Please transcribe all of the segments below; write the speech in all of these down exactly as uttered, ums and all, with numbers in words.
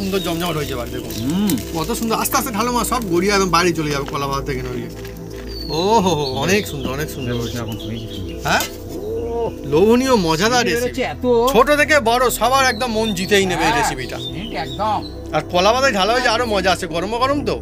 সুন্দর জমজমাট হয়েছে বাড়ি দেখুন কত সুন্দর আস্তে আস্তে ঢালো মা সব গড়িয়ে একদম বাড়ি চলে যাবে কলা বাজার থেকে নড়িয়ে ও হো হো অনেক সুন্দর অনেক সুন্দর হ্যাঁ লোভনীয় মজাদার রেসিপি ছোট থেকে বড় সবার একদম মন জিতেই নেবে এই রেসিপিটা একদম আর কলা বাজায় ঢালা হয়েছে আরো মজা আছে গরম গরম তো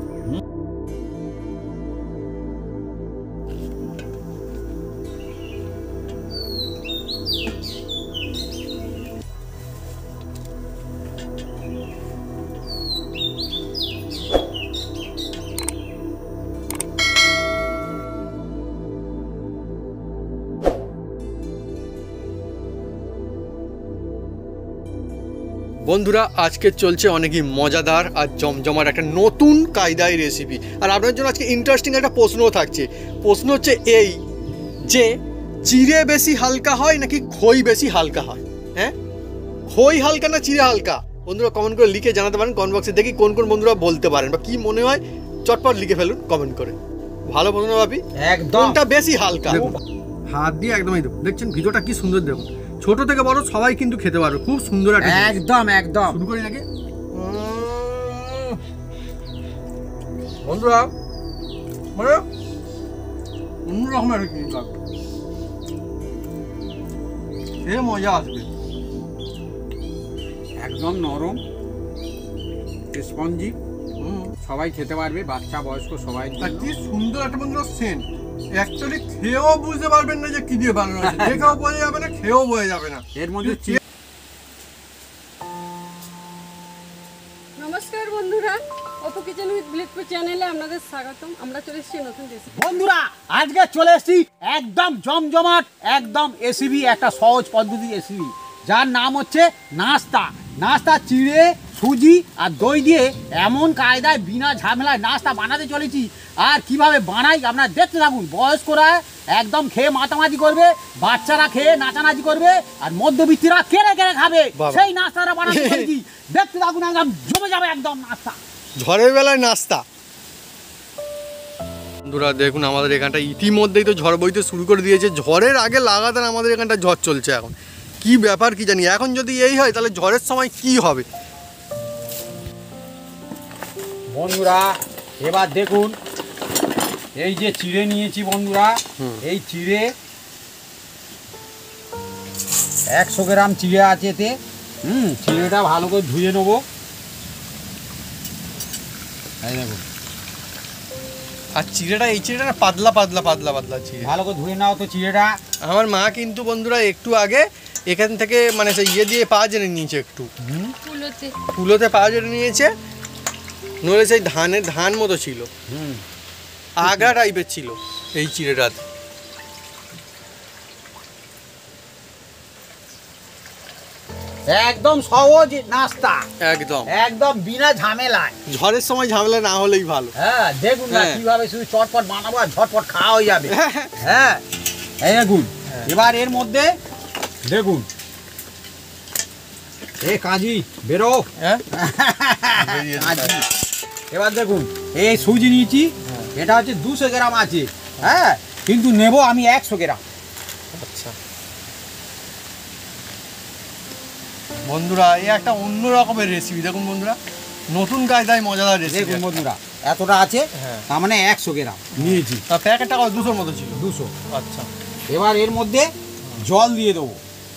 বন্ধুরা আজকে চলছে অনেকই মজাদার আর জমজমার একটা নতুন কায়দায় রেসিপি আর আপনার জন্য আজকে ইন্টারেস্টিং একটা প্রশ্নও থাকছে প্রশ্ন হচ্ছে এই যে চিড়ে বেশি হালকা হয় নাকি খই বেশি হালকা হয় হ্যাঁ খই হালকা না চিড়ে হালকা বন্ধুরা কমেন্ট করে লিখে জানাতে পারেন কমেন্ট বক্সে দেখি কোন কোন বন্ধুরা বলতে পারেন বা কি মনে হয় চটপট লিখে ফেলুন কমেন্ট করে ভালো প্রশ্ন ভাবি একদম কোনটা বেশি হালকা হাত দিয়ে একদমই দেখছেন ভিডিওটা কি সুন্দর দেখুন ছোট থেকে বড় সবাই কিন্তু খেতে পারবে খুব সুন্দর একটা একদম একদম শুরু করি নাকি বন্ধুরা মানে অন্যরকম একটা জিনিস লাগবে এ মজা আসবে একদম নরম স্পঞ্জি সবাই খেতে পারবে বাচ্চা বয়স্ক সবাই কি সুন্দর একটা বন্ধুরা সেন্ট অ্যাকচুয়ালি খেয়েও বুঝতে পারবেন না যে কি দিয়ে বানানো হয়েছে দেখেও বোঝা যাবে না খেয়েও বোঝা যাবে না এর মধ্যে নমস্কার বন্ধুরা অপু কিচেন উইথ ব্লিটপুর চ্যানেলে আপনাদের স্বাগতম আমরা চলে এসেছি নতুন রেসিপি বন্ধুরা আজকে চলে এসেছি একদম জমজমাট একদম এসিবি একটা সহজ পদ্ধতি এসিবি যার নাম হচ্ছে নাস্তা নাস্তা চিড়ে সুজি আর দই দিয়ে এমন কায়দায় বিনা ঝামেলায় নাস্তা বানাতে চলেছি আর কিভাবে বানাই আপনারা দেখতে থাকুন বয়স্করা একদম খেয়ে মাতামাতি করবে বাচ্চারা খেয়ে নাচানাচি করবে আর মধ্যবিত্তরা কেড়ে কেড়ে খাবে সেই নাস্তাটা বানাতে চলেছি দেখতে থাকুন একদম জমে যাবে একদম নাস্তা ঝড়ের বেলায় নাস্তা বন্ধুরা দেখুন আমাদের এখানটা ইতিমধ্যেই তো ঝড় বইতে শুরু করে দিয়েছে ঝড়ের আগে লাগাতার আমাদের এখানটা ঝড় চলছে এখন কি ব্যাপার কি জানি এখন যদি এই হয় তাহলে ঝড়ের সময় কি হবে বন্ধুরা এবার দেখুন এই যে চিড়ে নিয়েছি বন্ধুরা এই চিড়ে একশো গ্রাম চিড়ে আছে এতে হুম চিড়েটা ভালো করে ধুয়ে নেবো এই দেখুন আর চিড়েটা এই চিড়েটা পাতলা পাতলা পাতলা পাতলা চিড়ে ভালো করে ধুয়ে নাও তো চিড়েটা আমার মা কিন্তু বন্ধুরা একটু আগে এখান থেকে মানে সেই ইয়ে দিয়ে পা জেনে নিয়েছে একটু ফুলোতে ফুলোতে পা জেনে নিয়েছে নইলে সেই ধানের ধান মতো ছিল হুম আগা টাইপের ছিল এই চিড়েটাতে একদম সহজ নাস্তা একদম একদম বিনা ঝামেলায় ঝড়ের সময় ঝামেলা না হলেই ভালো হ্যাঁ দেখুন না কিভাবে শুধু চটপট বানাবো আর ঝটপট খাওয়া হয়ে যাবে হ্যাঁ এই দেখুন এবার এর মধ্যে দেখুন এ কাজি বেরো হ্যাঁ এবার দেখুন এই সুজি নিয়েছি এটা হচ্ছে দুশো গ্রাম আছে হ্যাঁ কিন্তু নেব আমি একশো গ্রাম আচ্ছা বন্ধুরা এই একটা অন্য রকমের রেসিপি দেখুন বন্ধুরা নতুন কায়দায় মজাদার রেসিপি দেখুন বন্ধুরা এতটা আছে তার মানে একশো গ্রাম নিয়েছি তা প্যাকেটটা কত দুশোর মতো ছিল দুশো আচ্ছা এবার এর মধ্যে জল দিয়ে দেবো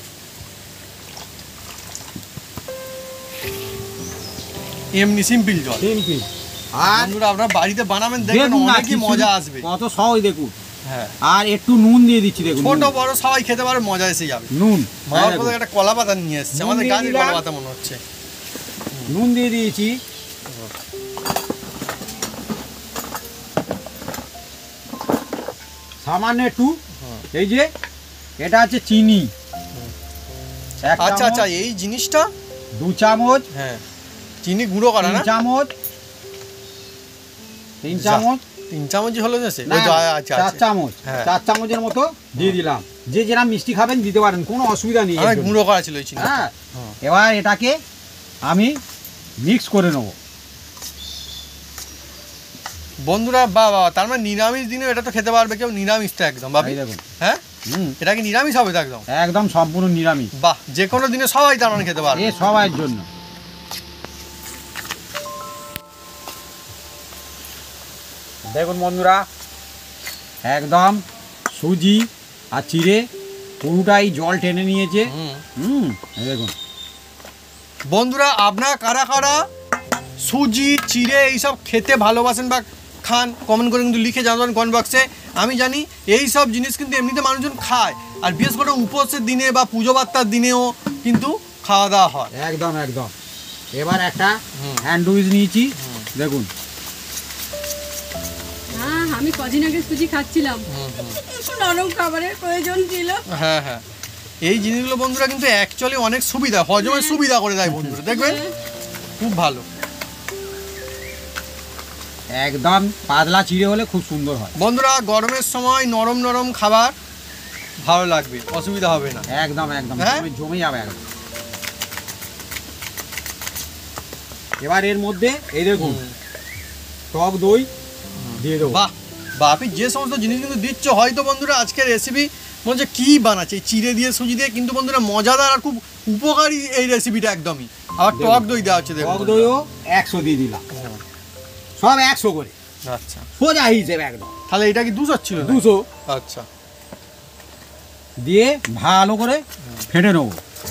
এমনি সিম্পল জল সিম্পল আর বন্ধুরা আপনারা বাড়িতে বানাবেন দেখবেন অনেকই মজা আসবে কত সহজ দেখুন হ্যাঁ আর একটু নুন দিয়ে দিচ্ছি দেখুন ছোট বড় সবাই খেতে পারে মজা এসে যাবে নুন মার কোথাও একটা কলা পাতা নিয়ে এসেছে আমাদের গাছের কলা পাতা মনে হচ্ছে নুন দিয়ে দিয়েছি সামান্য একটু এই যে এটা আছে চিনি আচ্ছা আচ্ছা এই জিনিসটা দু চামচ হ্যাঁ চিনি গুঁড়ো করা না চামচ তিন চামচ তিন চামচই হলো না চার চামচ চার চামচের মতো দিয়ে দিলাম যে যেরকম মিষ্টি খাবেন দিতে পারেন কোনো অসুবিধা নেই গুঁড়ো করা ছিল এই চিনি হ্যাঁ এবার এটাকে আমি মিক্স করে নেব বন্ধুরা বাবা তার মানে নিরামিষ দিনে এটা তো খেতে পারবে কেউ নিরামিষটা একদম ভাবি দেখুন হ্যাঁ এটা কি নিরামিষ হবে তো একদম একদম সম্পূর্ণ নিরামিষ বাহ যে কোনো দিনে সবাই তার মানে খেতে পারবে এ সবার জন্য দেখুন বন্ধুরা, একদম সুজি আর চিড়ে পুরোটাই জল টেনে নিয়েছে। হুম হুম এই দেখুন বন্ধুরা, আপনারা কারা কারা সুজি চিড়ে এইসব খেতে ভালোবাসেন বা খান কমেন্ট করে কিন্তু লিখে জানাবেন কমেন্ট বক্সে। আমি জানি এই সব জিনিস কিন্তু এমনিতে মানুষজন খায়, আর বিশেষ করে উপোসের দিনে বা পুজো বার্তার দিনেও কিন্তু খাওয়া দাওয়া হয়। একদম একদম। এবার একটা হুম। স্যান্ডউইচ নিয়েছি, দেখুন। হ্যাঁ, আমি কদিন আগে সুজি খাচ্ছিলাম, হুম হুম একটু নরম খাবারের প্রয়োজন ছিল। হ্যাঁ হ্যাঁ, এই জিনিসগুলো বন্ধুরা কিন্তু অ্যাকচুয়ালি অনেক সুবিধা, হজমের সুবিধা করে দেয় বন্ধুরা, দেখবেন খুব ভালো। একদম পাতলা চিড়ে হলে খুব সুন্দর হয়। বন্ধুরা গরমের সময় নরম নরম খাবার ভালো লাগবে, অসুবিধা হবে না। একদম একদম হ্যাঁ? জমে- জমে যাবে একদম। এবার এর মধ্যে এই দেখুন হুম। টক দই দিয়ে দেবো। বাহ বাহ, আপনি যে সমস্ত জিনিস কিন্তু দিচ্ছ, হয়তো বন্ধুরা আজকের রেসিপি মনে হচ্ছে কী বানাচ্ছে, এই চিড়ে দিয়ে সুজি দিয়ে, কিন্তু বন্ধুরা মজাদার আর খুব উপকারী এই রেসিপিটা একদমই। আবার টক দই দেওয়া হচ্ছে, দেখুন টক দইও একশো দিয়ে দিলাম, সব একশো করে আচ্ছা, সোজা হিসেবে একদম। তাহলে এটা কি দুশো ছিল না? দুশো আচ্ছা দিয়ে ভালো করে ফেটে নেবো।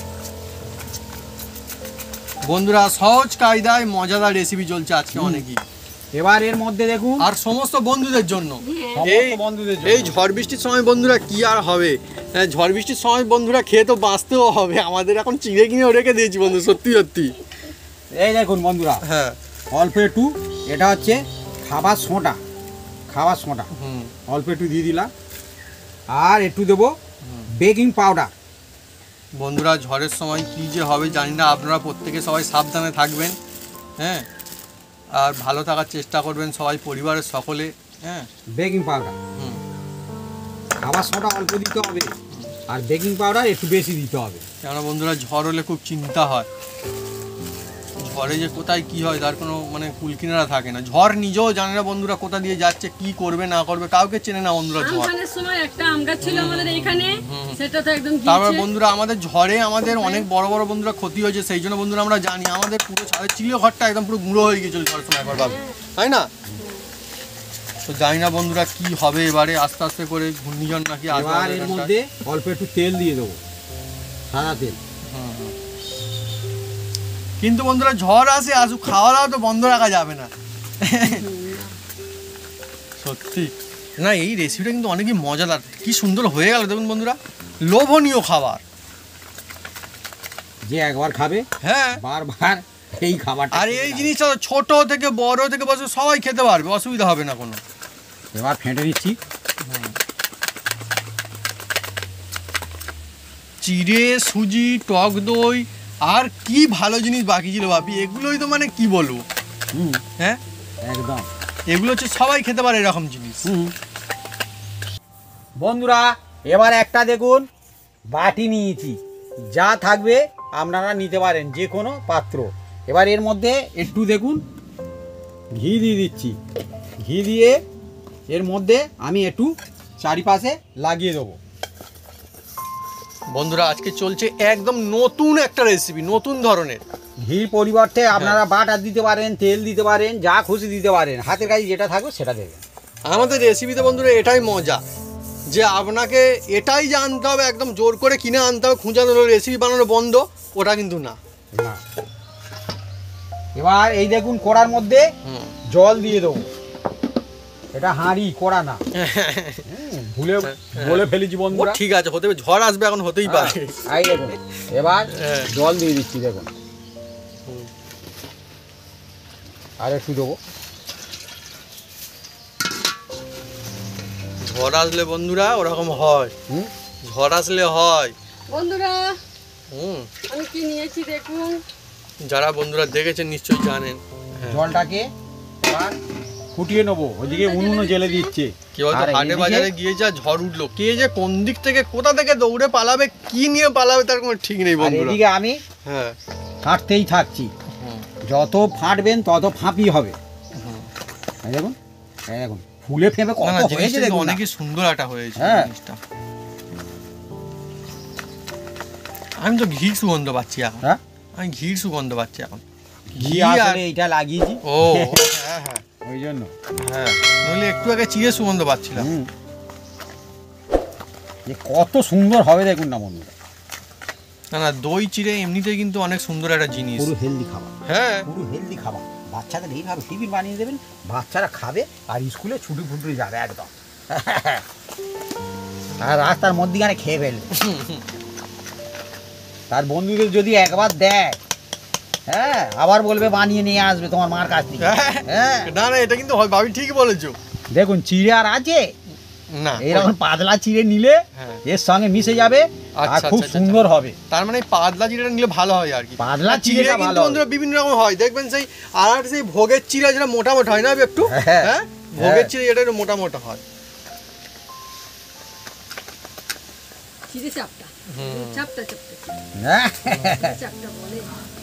বন্ধুরা সহজ কায়দায় মজাদার রেসিপি চলছে আজকে অনেকই, এবার এর মধ্যে দেখুন আর সমস্ত বন্ধুদের জন্য। এই সমস্ত বন্ধুদের জন্য। এই ঝড় বৃষ্টির সময় বন্ধুরা কি আর হবে, হ্যাঁ, ঝড় বৃষ্টির সময় বন্ধুরা খেয়ে তো বাঁচতেও হবে, আমাদের এখন চিড়ে কিনেও রেখে দিয়েছি বন্ধু, সত্যি সত্যি। এই দেখুন বন্ধুরা, হ্যাঁ অল্প একটু, এটা হচ্ছে খাবার সোঁটা, খাবার সোঁটা হুম অল্প একটু দিয়ে দিলাম, আর একটু দেবো বেকিং পাউডার। বন্ধুরা ঝড়ের সময় কী যে হবে জানি না, আপনারা প্রত্যেকে সবাই সাবধানে থাকবেন, হ্যাঁ, আর ভালো থাকার চেষ্টা করবেন সবাই পরিবারের সকলে, হ্যাঁ। বেকিং পাউডার, হুম খাবার সোঁটা অল্প দিতে হবে, আর বেকিং পাউডার একটু বেশি দিতে হবে। কেননা বন্ধুরা ঝড় হলে খুব চিন্তা হয়, ঝড়ে যে কোথায় কি হয় তার কোনো মানে কুলকিনারা থাকে না, ঝড় নিজেও জানে না বন্ধুরা কোথা দিয়ে যাচ্ছে, কি করবে না করবে, কাউকে চেনে না বন্ধুরা ঝড়। আমফানের সময় একটা আম গাছ ছিল আমাদের এখানে, সেটা তো একদম তারপর গিয়েছে। বন্ধুরা আমাদের ঝড়ে আমাদের অনেক বড় বড় বন্ধুরা ক্ষতি হয়েছে, সেই জন্য বন্ধুরা আমরা জানি আমাদের পুরো ছাদের চিড়ে ঘরটা একদম পুরো গুঁড়ো হয়ে গিয়েছিল ঝড়ের সময় একবার ভাবে, তাই না? তো জানি না বন্ধুরা কি হবে এবারে, আস্তে আস্তে করে ঘূর্ণিঝড় নাকি আসবে এবার আমাদের এর এখানটায়। মধ্যে অল্প একটু তেল দিয়ে দেবো, সাদা তেল। হুম, হুম। কিন্তু বন্ধুরা ঝড় আসে আসুক, খাওয়া দাওয়া তো বন্ধ রাখা যাবে না, সত্যি না। এই রেসিপিটা কিন্তু অনেকই মজাদার, কি সুন্দর হয়ে গেল দেখুন বন্ধুরা, লোভনীয় খাবার। যে একবার খাবে হ্যাঁ, বারবার এই খাবারটা আর খেতে এই চায়। জিনিসটা ছোট থেকে বড় থেকে বড় সবাই খেতে পারবে, অসুবিধা হবে না কোনো। এবার ফেটে দিচ্ছি। চিড়ে সুজি টক দই আর কি ভালো জিনিস বাকি ছিল ভাবি, এগুলোই তো মানে কি বলবো, হুম হ্যাঁ, একদম। এগুলো হচ্ছে সবাই খেতে পারে এরকম জিনিস। হুম বন্ধুরা, এবার একটা দেখুন বাটি নিয়েছি, যা থাকবে আপনারা নিতে পারেন যে কোনো পাত্র। এবার এর মধ্যে একটু দেখুন ঘি দিয়ে দিচ্ছি, ঘি দিয়ে এর মধ্যে আমি একটু চারিপাশে লাগিয়ে দেবো। বন্ধুরা আজকে চলছে একদম নতুন একটা রেসিপি, নতুন ধরনের। ঘির পরিবর্তে আপনারা বাটার দিতে পারেন, তেল দিতে পারেন, যা খুশি দিতে পারেন, হাতের কাছে যেটা থাকবে সেটা দেবেন। আমাদের রেসিপিতে বন্ধুরা এটাই মজা, যে আপনাকে এটাই জানতে হবে, একদম জোর করে কিনে আনতে হবে, খুঁজানো রেসিপি বানানো বন্ধ, ওটা কিন্তু না। না। এবার এই দেখুন কড়ার মধ্যে হুম। জল দিয়ে দেবো, এটা হাঁড়ি কড়া না, হুম, ভুলে বলে ফেলেছি ও বন্ধুরা। ঠিক আছে, হতে পারে, ঝড় আসবে এখন, হতেই পারে। হ্যাঁ, এই দেখুন এবার হ্যাঁ। জল দিয়ে দিচ্ছি, দেখুন হুম। আর একটু দেবো। ঝড় আসলে বন্ধুরা ওরকম হয়, হুম ঝড় আসলে হয়। বন্ধুরা হুম, আমি কি নিয়েছি দেখুন। যারা বন্ধুরা দেখেছেন নিশ্চয়ই জানেন। হ্যাঁ। জলটাকে এবার ফুটিয়ে নেবো, ওইদিকে উনুনও জেলে দিচ্ছে। কেউ হয়তো আর হাটে এইদিকে- বাজারে গিয়ে যা ঝড় উঠলো, কে যে কোন দিক থেকে কোথা থেকে দৌড়ে পালাবে, কি নিয়ে পালাবে তার কোনো ঠিক নেই আর বন্ধুরা। এদিকে আমি হ্যাঁ। ফাটতেই থাকছি, হুম, যত ফাটবেন তত ফাঁপি হবে। হুম। এই দেখুন, এই দেখুন ফুলে ফেঁপে না কত না, হয়েছে জিনিসটা কিন্তু দেখুন না। অনেকই সুন্দর একটা হয়েছে হ্যাঁ। জিনিসটা। আমি তো ঘির সুগন্ধ পাচ্ছি এখন, হ্যাঁ আমি ঘির সুগন্ধ পাচ্ছি এখন। ঘি আর- আসলে এইটা লাগিয়েছি। ও হ্যাঁ হ্যাঁ, ওই ওই জন্য। হ্যাঁ, নইলে একটু আগে চিড়ে সুগন্ধ পাচ্ছিলাম। যে কত সুন্দর হবে দেখুন না বন্ধুরা। না না, দই চিড়ে এমনিতেই কিন্তু অনেক সুন্দর একটা জিনিস, পুরো হেলদি খাবার। হ্যাঁ, পুরো হেলদি খাবার। বাচ্চাদের এইভাবে টিফিন বানিয়ে দেবেন, বাচ্চারা খাবে আর স্কুলে ছুটি ফুটি যাবে একদম। আর রাস্তার মধ্যিখানে খেয়ে ফেলবে। তার বন্ধুদের যদি একবার দেয়, হ্যাঁ, আবার বলবে বানিয়ে নিয়ে আসবে তোমার মার কাছ থেকে। হ্যাঁ, না না, এটা কিন্তু হয়, ভাবি ঠিকই বলেছো। দেখুন চিড়ে আর আছে না, এইরকম পাতলা চিড়ে নিলে এর সঙ্গে মিশে যাবে আর খুব সুন্দর হবে। তার মানে পাতলা চিড়েটা নিলে ভালো হয় আর কি। পাতলা চিড়েটা ভালো বন্ধুরা বিভিন্ন রকম হয়, দেখবেন সেই আর সেই ভোগের চিড়া যেটা মোটা মোটা হয় না একটু, হ্যাঁ, ভোগের চিড়ে যেটা একটু মোটা মোটা হয়। চিড়ে চাপটা, চাপটা চাপটা চাপটা বলে।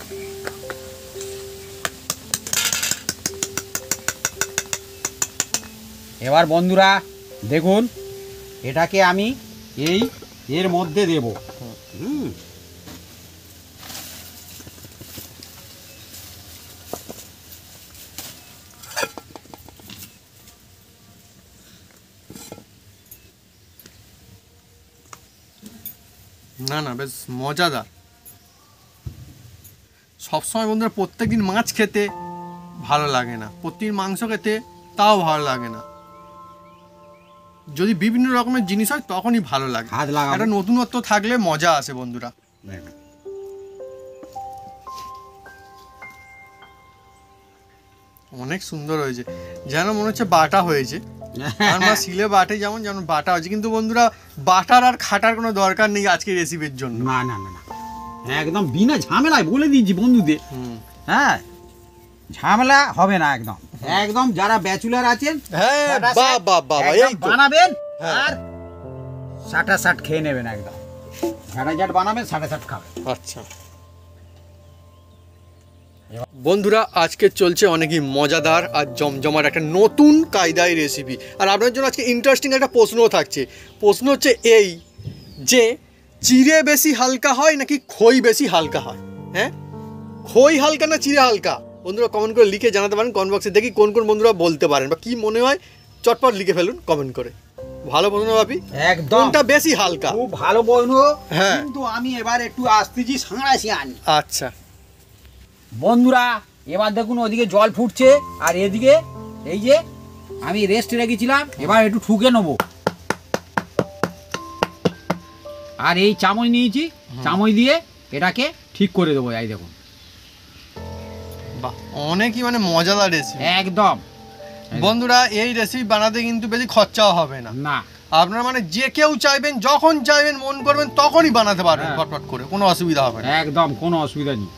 এবার বন্ধুরা দেখুন, এটাকে আমি এই এর মধ্যে দেব। হুম, না না, বেশ মজাদার। সবসময় বন্ধুরা প্রত্যেকদিন মাছ খেতে ভালো লাগে না, প্রতিদিন মাংস খেতে তাও ভালো লাগে না। যদি বিভিন্ন রকমের জিনিস হয় তখনই ভালো লাগে। হাত লাগাবো। একটা নতুনত্ব থাকলে মজা আসে বন্ধুরা। অনেক সুন্দর হয়েছে, যেন মনে হচ্ছে বাটা হয়েছে। আর মা শিলে বাটে যেমন যেমন বাটা হয়েছে, কিন্তু বন্ধুরা বাটার আর খাটার কোনো দরকার নেই আজকের রেসিপির জন্য। না না না না, একদম বিনা ঝামেলায় বলে দিয়েছি বন্ধুদের। হ্যাঁ, ঝামেলা হবে না একদম। একদম যারা ব্যাচুলার আছেন, হ্যাঁ, বাহ বাহ বাহ, এই তো বানাবেন হ্যাঁ। আর সাটা সাট খেয়ে নেবেন একদম। ঝাড়া ঝাট বানাবেন, সাটা সাট খাবেন। আচ্ছা বন্ধুরা, আজকে চলছে অনেকই মজাদার আর জমজমার একটা নতুন কায়দায় রেসিপি। আর আপনার জন্য আজকে ইন্টারেস্টিং একটা প্রশ্নও থাকছে। প্রশ্ন হচ্ছে এই যে চিড়ে বেশি হালকা হয় নাকি খই বেশি হালকা হয়? হ্যাঁ, খই হালকা না চিড়ে হালকা? বন্ধুরা কমেন্ট করে লিখে জানাতে পারেন কমেন্ট বক্সে, দেখি কোন কোন বন্ধুরা বলতে পারেন বা কি মনে হয় চটপট লিখে ফেলুন কমেন্ট করে। ভালো প্রশ্ন ভাবি, একদম কোনটা বেশি হালকা? খুব ভালো প্রশ্ন। হ্যাঁ, কিন্তু আমি এবার একটু আসতেছি সাঁড়াশি আনি। আচ্ছা বন্ধুরা এবার দেখুন, ওদিকে জল ফুটছে আর এদিকে এই যে আমি রেস্ট রেখেছিলাম, এবার একটু ঠুকে নেবো। আর এই চামচ নিয়েছি, চামচ দিয়ে এটাকে ঠিক করে দেবো। এই দেখুন, বাহ, অনেকই মানে মজাদার রেসিপি একদম। বন্ধুরা এই রেসিপি বানাতে কিন্তু বেশি খরচাও হবে না। না, আপনারা মানে যে কেউ চাইবেন, যখন চাইবেন মন করবেন তখনই বানাতে পারবেন ফটফট করে, কোনো অসুবিধা হবে না। একদম কোনো অসুবিধা নেই।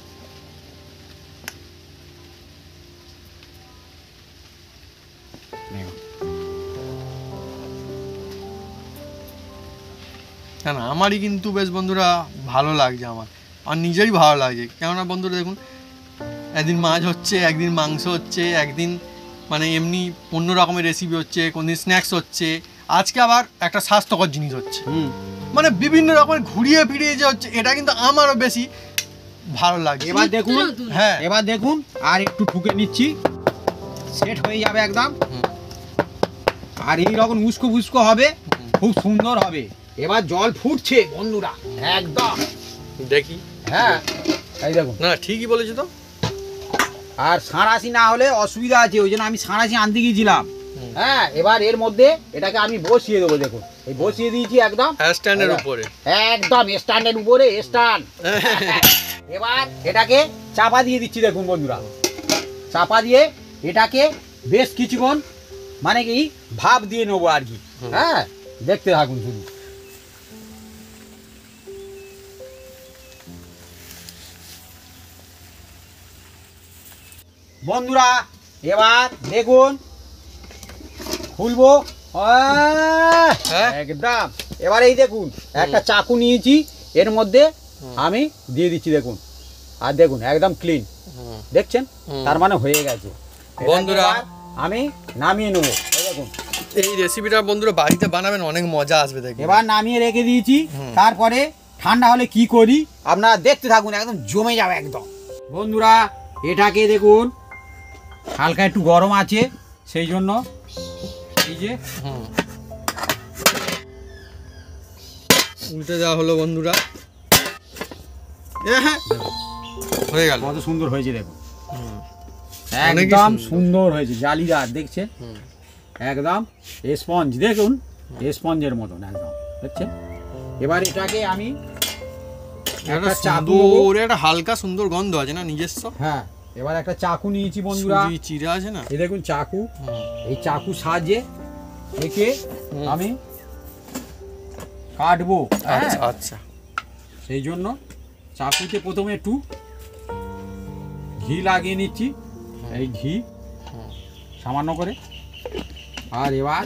না না, আমারই কিন্তু বেশ বন্ধুরা ভালো লাগছে, আমার আর নিজেরই ভালো লাগছে। কেননা বন্ধুরা দেখুন, একদিন মাছ হচ্ছে, একদিন মাংস হচ্ছে, একদিন মানে এমনি অন্য রকমের রেসিপি হচ্ছে, কোনদিন স্ন্যাক্স হচ্ছে, আজকে আবার একটা স্বাস্থ্যকর জিনিস হচ্ছে। মানে বিভিন্ন রকমের ঘুরিয়ে ফিরিয়ে যে হচ্ছে, এটা কিন্তু আমারও বেশি ভালো লাগছে। এবার দেখুন, হ্যাঁ এবার দেখুন, আর একটু ঠুকে নিচ্ছি, সেট হয়ে যাবে একদম। আর এই রকম উস্কো ফুস্কো হবে, খুব সুন্দর হবে। এবার জল ফুটছে বন্ধুরা, একদম দেখি। হ্যাঁ, এই দেখুন। না ঠিকই বলেছো তো। আর সাঁড়াশি না হলে অসুবিধা আছে, ওই জন্য আমি সাঁড়াশি আনতে গিয়েছিলাম। হ্যাঁ, এবার এর মধ্যে এটাকে আমি বসিয়ে দেবো। দেখুন, এই বসিয়ে দিয়েছি একদম স্ট্যান্ডের উপরে, একদম স্ট্যান্ডের উপরে স্ট্যান্ড। এবার এটাকে চাপা দিয়ে দিচ্ছি। দেখুন বন্ধুরা, চাপা দিয়ে এটাকে বেশ কিছুক্ষণ মানে কি ভাপ দিয়ে নেবো আর কি। হ্যাঁ, দেখতে থাকুন শুধু। বন্ধুরা এবার দেখুন, খুলবো একদম। এবার এই দেখুন, একটা চাকু নিয়েছি, এর মধ্যে আমি দিয়ে দিচ্ছি। দেখুন, আর দেখুন একদম ক্লিন, দেখছেন? তার মানে হয়ে গেছে বন্ধুরা। আমি নামিয়ে নেবো। দেখুন, এই রেসিপিটা বন্ধুরা বাড়িতে বানাবেন, অনেক মজা আসবে দেখবেন। এবার নামিয়ে রেখে দিয়েছি। তারপরে ঠান্ডা হলে কি করি আপনারা দেখতে থাকুন, একদম জমে যাবে একদম। বন্ধুরা এটাকে দেখুন হালকা একটু গরম আছে, সেই জন্য এই যে হুম উল্টে দেওয়া হলো বন্ধুরা। এ হ্যাঁ হয়ে গেল। কত সুন্দর হয়েছে দেখুন, হুম অনেকই একদম সুন্দর। সুন্দর হয়েছে, জালিদার দেখছেন, হুম একদম স্পঞ্জ দেখুন, স্পঞ্জের মতন একদম দেখছেন। এবার এটাকে আমি একটা একটা চাকু নেবো। সুন্দর একটা হালকা সুন্দর গন্ধ আছে না নিজস্ব। হ্যাঁ, এবার একটা চাকু নিয়েছি বন্ধুরা, সুজি চিরা আছে না। এই দেখুন চাকু, হুম এই চাকু সাহায্যে একে হুম। আমি কাটবো। হ্যাঁ, আচ্ছা আচ্ছা সেই জন্য চাকুতে প্রথমে একটু ঘি লাগিয়ে নিচ্ছি, এই ঘি হুম। সামান্য করে। আর এবার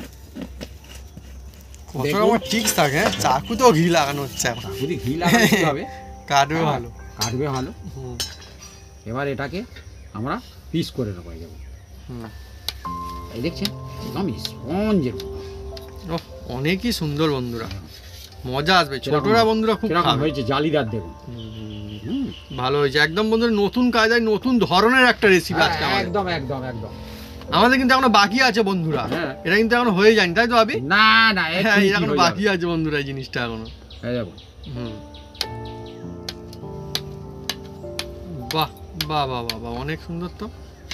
কত দেখুন। রকম টিক্স থাকে, হ্যাঁ? চাকুতেও ঘি লাগানো হচ্ছে এখন। যদি ঘি লাগাতে হবে কাটবে হ্যাঁ, ভালো। কাটবে ভালো। হুম এবার এটাকে আমরা পিস করে নেবো, এই দেখুন, হুম। এই দেখছেন একদম স্পঞ্জের মতো। ওহ, অনেকই সুন্দর বন্ধুরা, মজা আসবে। কিরকম- ছোটরা বন্ধুরা খুব কিরকম খাবে। হয়েছে জালিদার দেখুন। হুম, হুম, ভালো হয়েছে একদম বন্ধুরা, নতুন কায়দায় নতুন ধরনের একটা রেসিপি আজকে হ্যাঁ, আমাদের। একদম একদম একদম। আমাদের কিন্তু এখনো বাকি আছে বন্ধুরা, হ্যাঁ। এটা কিন্তু এখনো হয়ে যায়নি, তাই তো আবি? না না, হ্যাঁ এক্ষুনি এটা এখনো হয়ে বাকি যাবে। আছে বন্ধুরা এই জিনিসটা এখনো। এই দেখুন, হুম বাহ বাহ বাহ বাহ বাহ, অনেক সুন্দর তো।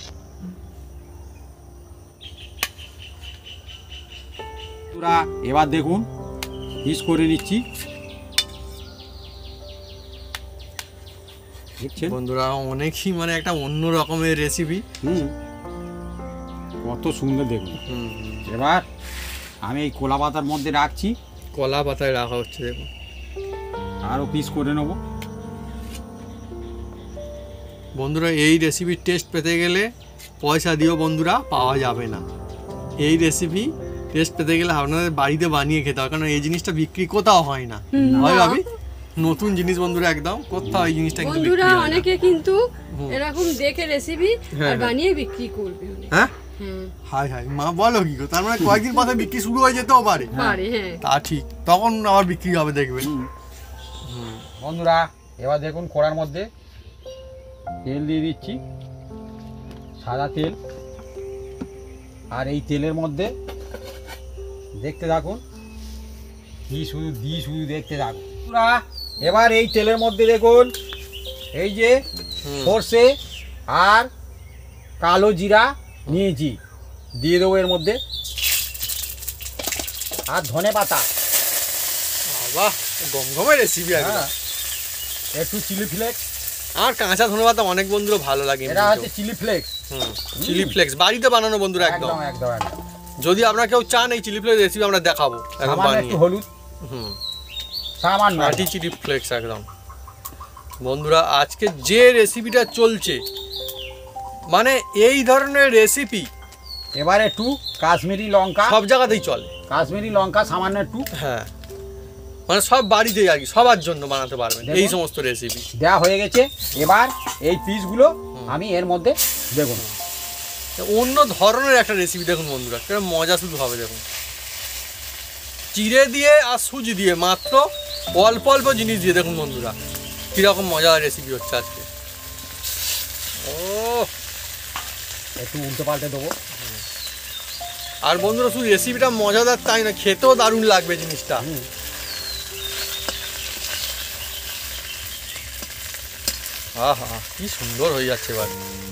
বন্ধুরা, এবার দেখুন পিস করে নিচ্ছি, দেখছেন। বন্ধুরা অনেকই মানে একটা অন্য রকমের রেসিপি। হুম, কত সুন্দর দেখুন। হুম হুম। এবার আমি এই কলা পাতার মধ্যে রাখছি, কলা পাতায় রাখা হচ্ছে দেখুন। আরও পিস করে নেব। বন্ধুরা এই রেসিপির টেস্ট পেতে গেলে পয়সা দিয়েও বন্ধুরা পাওয়া যাবে না। এই রেসিপি টেস্ট পেতে গেলে আপনাদের বাড়িতে বানিয়ে খেতে হবে, কারণ এই জিনিসটা বিক্রি কোথাও হয় না। হয় ভাবি, নতুন জিনিস বন্ধুরা, একদম কোথাও এই জিনিসটা কিন্তু বিক্রি বন্ধুরা হয় না। অনেকে কিন্তু হুম। এরকম দেখে রেসিপি হ্যাঁ, আর হ্যাঁ। বানিয়ে বিক্রি করবে অনেকে। হ্যাঁ হ্যাঁ হাই হাই মা বলো কি গো, তার মানে কয়েকদিন পরে বিক্রি শুরু হয়ে যেতেও পারে। পারে, হ্যাঁ। তা ঠিক, তখন আবার বিক্রি হবে দেখবেন। হুম। বন্ধুরা, এবার দেখুন কড়ার মধ্যে তেল দিয়ে দিচ্ছি, সাদা তেল। আর এই তেলের মধ্যে দেখতে থাকুন, কি শুধু দি শুধু দেখতে থাকুন বন্ধুরা। এবার এই তেলের মধ্যে দেখুন এই যে হুম। সর্ষে আর কালো জিরা নিয়েছি, দিয়ে দেবো এর মধ্যে, আর ধনে পাতা, বাহ গমগমের রেসিপি একদম। হ্যাঁ, একটু চিলি ফ্লেক্স, আর কাঁচা ধনে পাতা অনেক বন্ধুরা ভালো লাগে। এটা হচ্ছে চিলি ফ্লেক্স। চিলি ফ্লেক্স বাড়িতে বানানো বন্ধুরা একদম। একদম একদম একদম। যদি আপনারা কেউ চান এই চিলি ফ্লেক্স রেসিপি আমরা দেখাবো একদম সামান্য বানিয়ে। একটু হলুদ, হুম সামান্য মাটি চিলি ফ্লেক্স একদম। বন্ধুরা আজকে যে রেসিপিটা চলছে, মানে এই ধরনের রেসিপি এবার একটু কাশ্মীরি লঙ্কা, সব জায়গাতেই চলে। কাশ্মীরি লঙ্কা সামান্য একটু হ্যাঁ, মানে সব বাড়িতেই আর কি, সবার জন্য বানাতে পারবেন দেখুন। এই সমস্ত রেসিপি। দেওয়া হয়ে গেছে। এবার এই পিসগুলো আমি এর মধ্যে দেখুন, অন্য ধরনের একটা রেসিপি দেখুন বন্ধুরা, কিরকম মজা শুধু হবে দেখুন। চিড়ে দিয়ে আর সুজি দিয়ে, মাত্র অল্প অল্প জিনিস দিয়ে দেখুন বন্ধুরা কীরকম মজার রেসিপি হচ্ছে আজকে। ও একটু উল্টো পাল্টে দেবো। আর বন্ধুরা শুধু রেসিপিটা মজাদার তাই না, খেতেও দারুণ লাগবে জিনিসটা। হুম। আহা কি সুন্দর হয়ে যাচ্ছে এবার,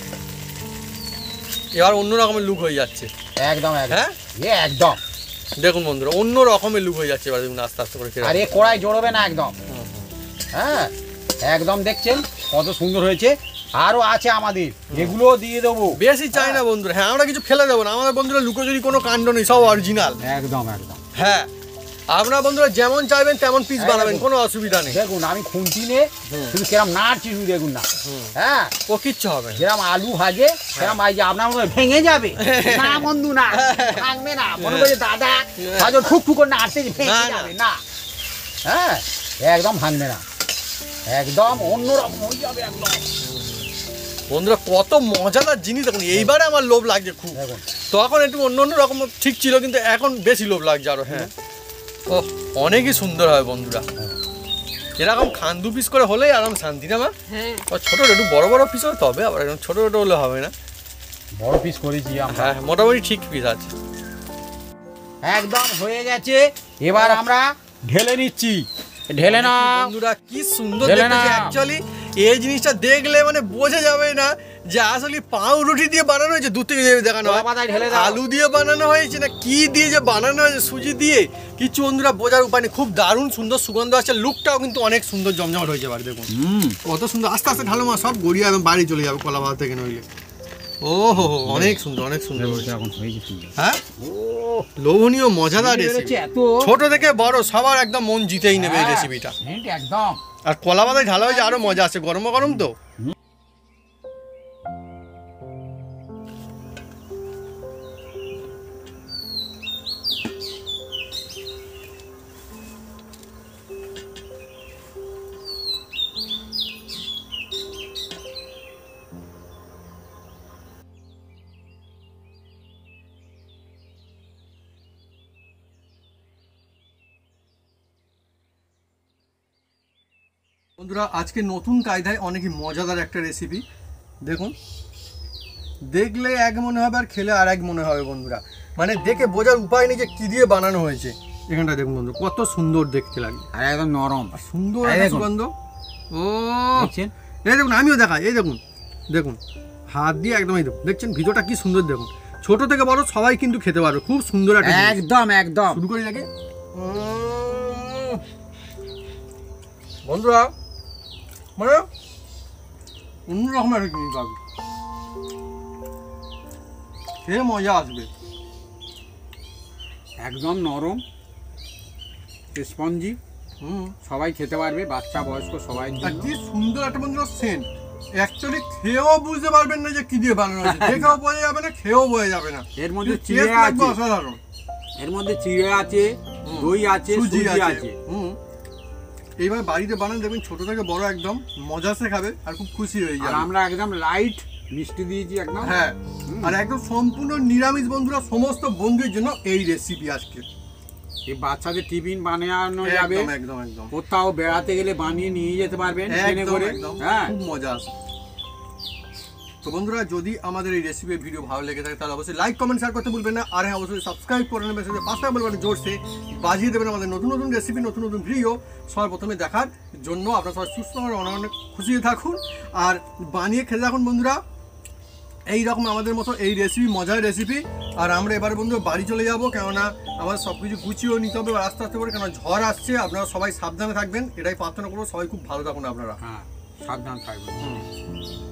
এবার অন্য রকমের লুক হয়ে যাচ্ছে। একদম একদম, হ্যাঁ এ একদম। দেখুন বন্ধুরা অন্য রকমের লুক হয়ে যাচ্ছে এবার দেখুন আস্তে আস্তে করে খেয়ে। আর এ কড়াই জড়বে না একদম। হ্যাঁ, একদম দেখছেন কত সুন্দর হয়েছে। আরও আছে আমাদের, এগুলোও দিয়ে দেবো। বেশি চাই না বন্ধুরা, হ্যাঁ আমরা কিছু ফেলে দেবো না, আমাদের বন্ধুরা লুকোচুরি কোনো কাণ্ড নেই, সব অরিজিনাল। একদম একদম। হ্যাঁ, আপনারা বন্ধুরা যেমন চাইবেন তেমন পিস একদম। বানাবেন, কোনো অসুবিধা নেই। দেখুন আমি খুন্তি নিয়ে শুধু কেরম নাড়ছি, শুধু দেখুন না। হুম। হ্যাঁ, ও কিচ্ছু হবে না। যেরকম আলু ভাজে সেরকম ভাজে, আপনার মনে হয় ভেঙে যাবে না বন্ধু, না ভাঙবে না। মনে করছে দাদা ভাজো ঠুক ঠুক করে নাড়তে ভেঙে না, না। যাবে না। হ্যাঁ, একদম ভাঙবে না, একদম অন্যরকম হয়ে যাবে একদম। বন্ধুরা কত মজাদার জিনিস দেখুন, এইবারে আমার লোভ লাগছে খুব। দেখুন তখন একটু অন্য অন্য রকম ঠিক ছিল, কিন্তু এখন বেশি লোভ লাগছে আরো। হ্যাঁ, ও অনেকই সুন্দর হয় বন্ধুরা, এরকম খান দু পিস করে হলেই আরাম শান্তি না মা। হ্যাঁ ও ছোটো একটু বড় বড় পিস হবে, তবে আবার এরকম ছোটো ছোটো হলে হবে না। বড় পিস করেছি আমরা। হ্যাঁ মোটামুটি ঠিক পিস আছে। একদম হয়ে গেছে, এবার আমরা ঢেলে নিচ্ছি। ঢেলে না বন্ধুরা কি সুন্দর ঢেলে দেখতে, নাও। অ্যাকচুয়ালি এই জিনিসটা দেখলে মানে বোঝা যাবে না যে আসলে পাউরুটি দিয়ে বানানো হয়েছে, দূর থেকে যেভাবে দেখানো হয় কলা পাতায় ঢেলে দাও। আলু দিয়ে বানানো হয়েছে না কি দিয়ে যে বানানো হয়েছে, সুজি দিয়ে, কিছু বন্ধুরা বোঝার উপায় নেই। খুব দারুণ সুন্দর সুগন্ধ আসছে, লুকটাও কিন্তু অনেক সুন্দর জমজমাট হয়েছে। বাড়ি দেখুন হুম কত সুন্দর, আস্তে আস্তে ঢালো মা, সব গড়িয়ে একদম বাড়ি চলে যাবে কলা ভাত থেকে নইলে। ও হো হো অনেক সুন্দর, অনেক সুন্দর হয়েছে। এখন হয়ে গেছে। হ্যাঁ ও লোভনীয় মজাদার বেরোচ্ছে রেসিপি, এত ছোট থেকে বড় সবার একদম মন জিতেই নেবে এই রেসিপিটা। হ্যাঁ, একদম আর কলা পাতায় ঢালা হয়েছে আরো মজা আছে, গরম গরম তো। বন্ধুরা আজকে নতুন কায়দায় অনেকই মজাদার একটা রেসিপি। দেখুন দেখলে এক মনে হবে আর খেলে আর এক মনে হবে বন্ধুরা, মানে দেখে বোঝার উপায় নেই যে কি দিয়ে বানানো হয়েছে। এখানটা দেখুন বন্ধু কত সুন্দর দেখতে লাগে, আর একদম নরম আর সুন্দর এই একটা দেখুন। সুগন্ধ। ও দেখছেন? এই দেখুন আমিও দেখাই, এই দেখুন দেখুন হাত দিয়ে একদম, এই দেখুন দেখছেন ভিডিওটা কি সুন্দর দেখুন, ছোট থেকে বড় সবাই কিন্তু খেতে পারবে, খুব সুন্দর একটা জিনিস। একদম একদম শুরু করি নাকি উম, বন্ধুরা মানে অন্যরকম একটা জিনিস পাবে, খেয়ে মজা আসবে। একদম নরম স্পঞ্জি, হুম সবাই খেতে পারবে, বাচ্চা বয়স্ক সবাই। আর কি সুন্দর একটা বন্ধুরা সেন্ট, অ্যাকচুয়ালি খেয়েও বুঝতে পারবেন না যে কি দিয়ে বানানো হয়েছে, দেখেও বোঝা যাবে না, খেয়েও বোঝা যাবে না। এর মধ্যে কিন্তু চিড়ে taste লাগবে আছে। অসাধারণ। এর মধ্যে চিড়ে আছে, হুম। দই আছে, সুজি সুজি আছে আছে। হুম এইবার বাড়িতে বানান দেখবেন, ছোট থেকে বড় একদম মজা সে খাবে আর খুব খুশি হয়ে আর যাবে। আমরা একদম লাইট মিষ্টি দিয়েছি একদম। হ্যাঁ আর একদম সম্পূর্ণ নিরামিষ বন্ধুরা, সমস্ত বন্ধুদের জন্য এই রেসিপি আজকে। এই বাচ্চাদের টিফিন বানানো যাবে, একদম একদম একদম কোথাও বেড়াতে গেলে বানিয়ে নিয়ে যেতে পারবেন ট্রেনে একদম করে। একদম হ্যাঁ খুব মজা আসে। তো বন্ধুরা যদি আমাদের এই রেসিপি ভিডিও ভালো লেগে থাকে তাহলে অবশ্যই লাইক কমেন্ট শেয়ার করতে ভুলবেন না, আর হ্যাঁ অবশ্যই সাবস্ক্রাইব করে নেবেন, সাথে পাঁচটা বলবেন জোরসে বাজিয়ে দেবেন আমাদের নতুন নতুন রেসিপি, নতুন নতুন ভিডিও সবার প্রথমে দেখার জন্য। আপনারা সবাই সুস্থ আর অনেক অনেক খুশি থাকুন আর বানিয়ে খেতে থাকুন বন্ধুরা এই রকম আমাদের মতো এই রেসিপি, মজার রেসিপি। আর আমরা এবার বন্ধু বাড়ি চলে যাবো, কেননা আমাদের সব কিছু গুছিয়েও নিতে হবে আস্তে আস্তে করে, কেন ঝড় আসছে। আপনারা সবাই সাবধানে থাকবেন, এটাই প্রার্থনা করবো। সবাই খুব ভালো থাকুন আপনারা। হ্যাঁ সাবধান থাকবেন। হুম